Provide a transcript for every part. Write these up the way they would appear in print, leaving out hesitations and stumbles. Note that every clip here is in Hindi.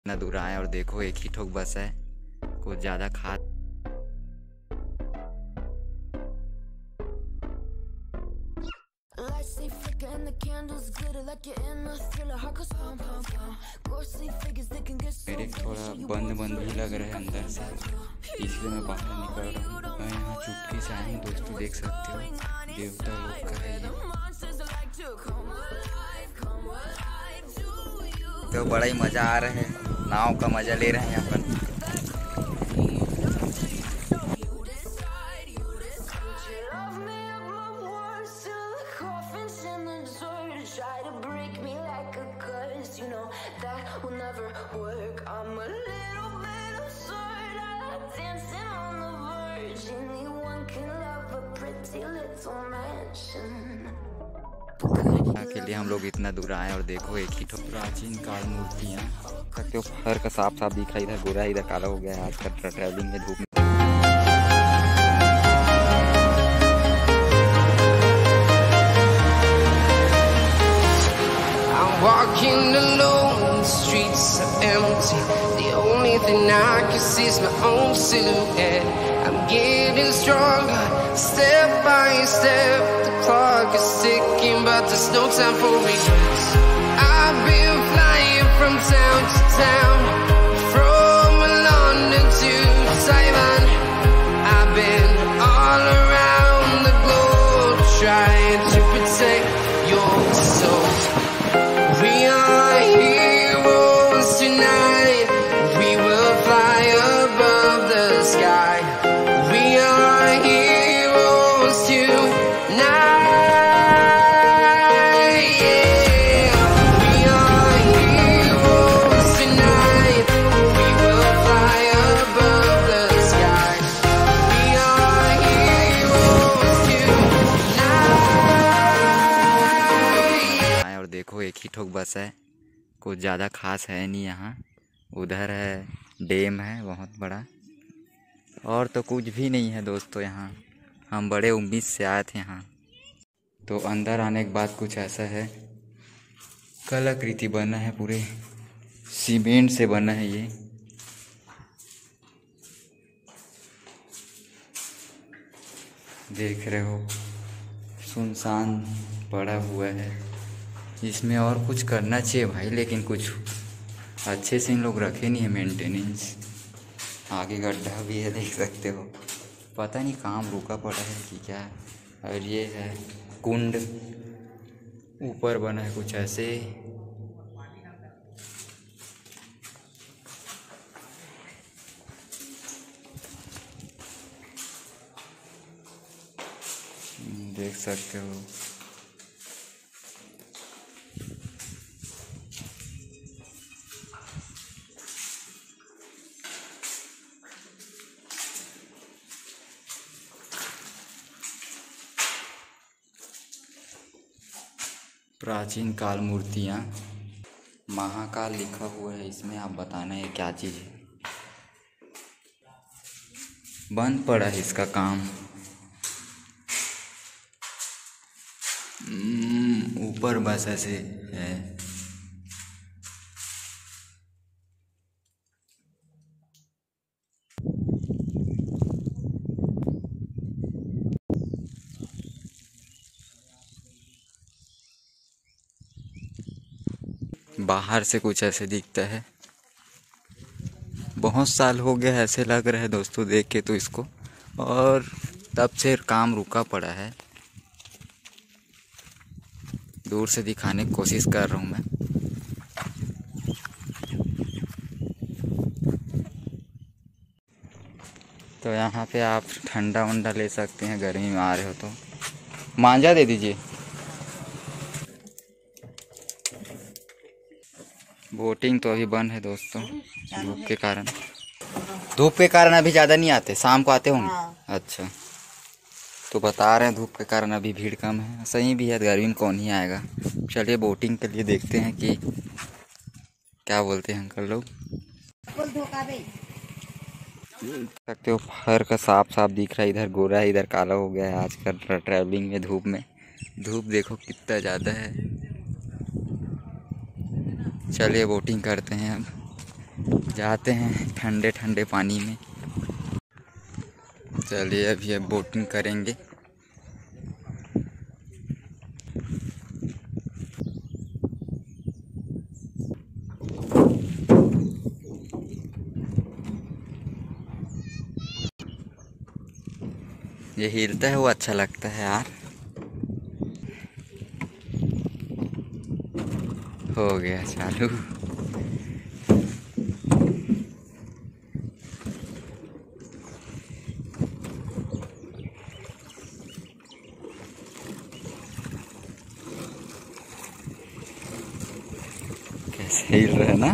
इतना दूर आए और देखो एक ही ठोक बस है, कुछ ज़्यादा खा मेरे थोड़ा बंद भी लग रहा है अंदर से, इसलिए मैं बाहर निकल रहा हूँ। मैं यहाँ चुपके से आया हूँ दोस्तों, देख सकते हो देवता लोग का है ये। तो बड़ा ही मज़ा आ रहा है, नाव का मज़ा ले रहे हैं यहाँ पर। के लिए हम लोग इतना दूर आए और देखो एक ही प्राचीन काल मूर्तियाँ सकते हो। फर का साफ दिख रहा है, इधर गोरा इधर काला हो गया है आज का ट्रैवलिंग में धूप में। Walking alone, the streets are empty. The only thing I can see is my own silhouette. I'm getting stronger, step by step. The clock is ticking, but there's no time for regrets. I've been flying from town to town, from London to Taiwan. I've been all around the globe, trying to protect your soul. We are heroes tonight. We will fly above the sky. We are heroes tonight. Yeah. We are heroes tonight. We will fly above the sky. We are heroes tonight. और देखो एक ही ठोक बस है, कुछ ज़्यादा खास है नहीं यहाँ। उधर है डैम है बहुत बड़ा, और तो कुछ भी नहीं है दोस्तों यहाँ। हम बड़े उम्मीद से आए थे यहाँ। तो अंदर आने के बाद कुछ ऐसा है, कलाकृति बना है, पूरे सीमेंट से बना है ये। देख रहे हो सुनसान पड़ा हुआ है। इसमें और कुछ करना चाहिए भाई, लेकिन कुछ अच्छे से इन लोग रखे नहीं है मेंटेनेंस। आगे गड्ढा भी है देख सकते हो, पता नहीं काम रुका पड़ा है कि क्या। और ये है कुंड, ऊपर बना है कुछ ऐसे। देख सकते हो प्राचीन काल मूर्तियाँ। महाकाल लिखा हुआ है इसमें, आप बताना है क्या चीज़ है। बंद पड़ा है इसका काम। ऊपर बस ऐसे है। बाहर से कुछ ऐसे दिखता है। बहुत साल हो गया ऐसे लग रहा है दोस्तों देख के तो इसको, और तब से काम रुका पड़ा है। दूर से दिखाने की कोशिश कर रहा हूँ मैं। तो यहाँ पे आप ठंडा वंडा ले सकते हैं, गर्मी में आ रहे हो तो। मांझा दे दीजिए। बोटिंग तो अभी बंद है दोस्तों, धूप के कारण। धूप के कारण अभी ज़्यादा नहीं आते, शाम को आते होंगे। अच्छा, तो बता रहे हैं धूप के कारण अभी भीड़ कम है। सही भी है, गर्मी में कौन ही आएगा। चलिए बोटिंग के लिए देखते हैं कि क्या बोलते हैं अंकल लोग। सकते हो फर का साफ दिख रहा है, इधर गोरा है इधर काला हो गया है आज का ट्रैवलिंग में धूप में। धूप देखो कितना ज़्यादा है। चलिए बोटिंग करते हैं अब। जाते हैं ठंडे ठंडे पानी में। चलिए अभी अब बोटिंग करेंगे। ये हिलता है वो अच्छा लगता है यार। हो गया चालू। कैसे हिल रहा है ना।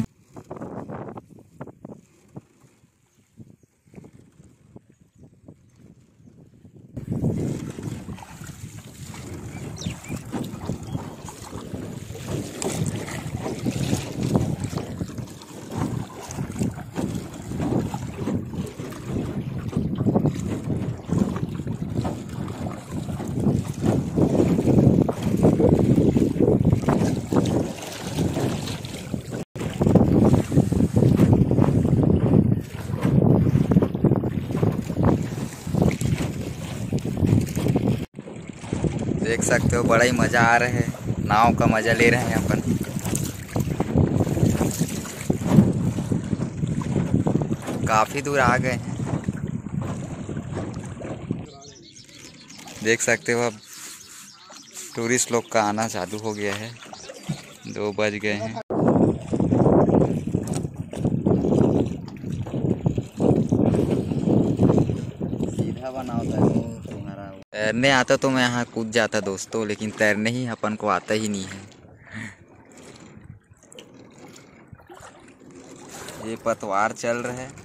देख सकते हो बड़ा ही मज़ा आ रहा है। नाव का मज़ा ले रहे हैं अपन। काफ़ी दूर आ गए हैं। देख सकते हो अब टूरिस्ट लोग का आना चालू हो गया है। 2 बज गए हैं। सीधा बना होता है तुम्हारा। तैरने आता तो मैं यहाँ कूद जाता दोस्तों, लेकिन तैरने ही अपन को आता ही नहीं है। ये पतवार चल रहा है।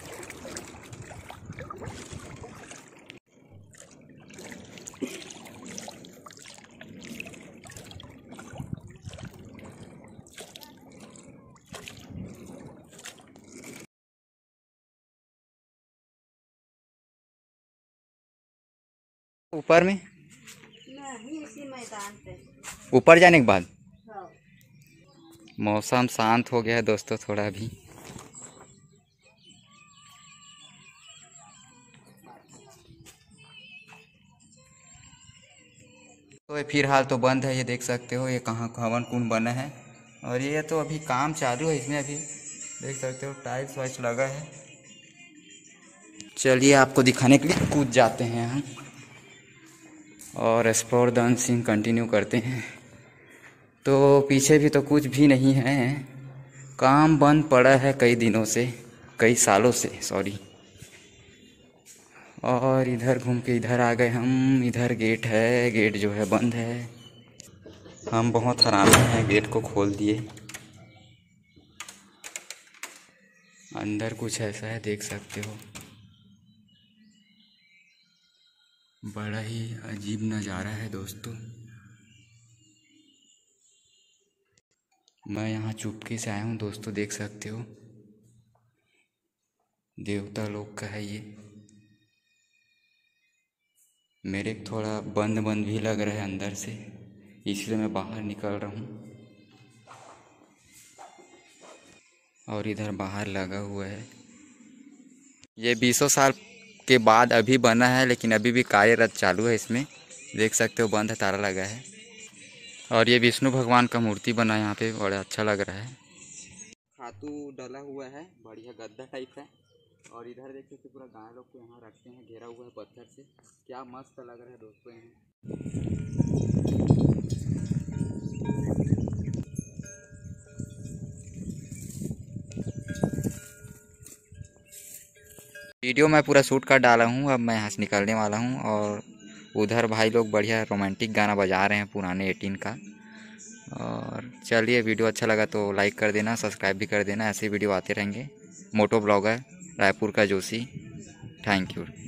ऊपर में नहीं, इसी मैदान पे ऊपर जाने के बाद हाँ। मौसम शांत हो गया है दोस्तों थोड़ा भी। तो ये फिलहाल तो बंद है। ये देख सकते हो ये कहाँ हवन कुंड बना है, और ये तो अभी काम चालू है इसमें। अभी देख सकते हो टाइल्स वाइल्स लगा है। चलिए आपको दिखाने के लिए कूद जाते हैं हम और एक्सप्लोर द अनसीन कंटिन्यू करते हैं। तो पीछे भी तो कुछ भी नहीं है, काम बंद पड़ा है कई दिनों से, कई सालों से सॉरी। और इधर घूम के इधर आ गए हम। इधर गेट है, गेट जो है बंद है। हम बहुत हरामी हैं, गेट को खोल दिए। अंदर कुछ ऐसा है देख सकते हो। बड़ा ही अजीब नज़ारा है दोस्तों। मैं यहाँ चुपके से आया हूँ दोस्तों, देख सकते हो देवता लोग का है ये। मेरे थोड़ा बंद बंद भी लग रहा है अंदर से, इसलिए मैं बाहर निकल रहा हूँ। और इधर बाहर लगा हुआ है। ये 20 साल के बाद अभी बना है, लेकिन अभी भी कार्यरत चालू है इसमें। देख सकते हो बंद है, ताला लगा है। और ये विष्णु भगवान का मूर्ति बना है यहाँ पे, बड़ा अच्छा लग रहा है। खातू डला हुआ है, बढ़िया गद्दा टाइप है। और इधर देख सकते पूरा गाय लोग को यहाँ रखते हैं, घेरा हुआ है पत्थर से। क्या मस्त लग रहा है दोस्तों यहाँ। वीडियो मैं पूरा शूट कर डाला हूँ। अब मैं यहाँ से निकलने वाला हूँ। और उधर भाई लोग बढ़िया रोमांटिक गाना बजा रहे हैं पुराने 18 का। और चलिए वीडियो अच्छा लगा तो लाइक कर देना, सब्सक्राइब भी कर देना। ऐसे वीडियो आते रहेंगे। मोटो ब्लॉगर रायपुर का जोशी। Thank you.